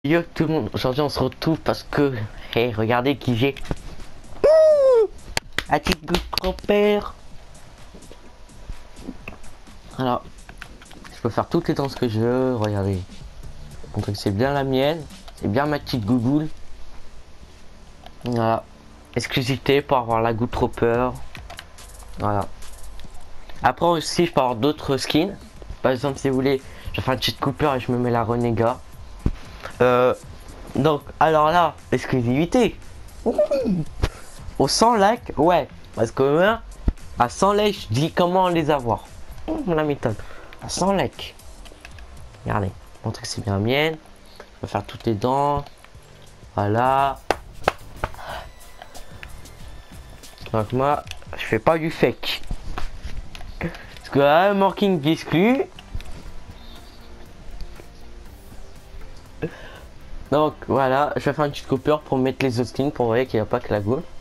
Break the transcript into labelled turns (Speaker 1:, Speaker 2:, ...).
Speaker 1: Yo tout le monde, aujourd'hui on se retrouve parce que, hey, regardez qui j'ai. Un petit grand-père. Alors, je peux faire toutes les danses que je veux, regardez. Montrer que c'est bien la mienne, c'est bien ma petite gougoule. Voilà. Exclusivité pour avoir la goutte Hopper. Voilà. Après aussi je peux avoir d'autres skins. Par exemple si vous voulez, je fais un cheat Cooper et je me mets la Renégat. Donc alors là, exclusivité. Au 100 likes, ouais. Parce que hein, à 100 likes, je dis comment les avoir. La méthode. À 100 likes. Regardez. Montrer que c'est bien mienne. Je vais faire toutes les dents. Voilà. Donc moi, je fais pas du fake. Parce que là, marking exclu. Donc voilà, je vais faire un petit Cooper pour mettre les autres skins pour voir qu'il n'y a pas que la goule.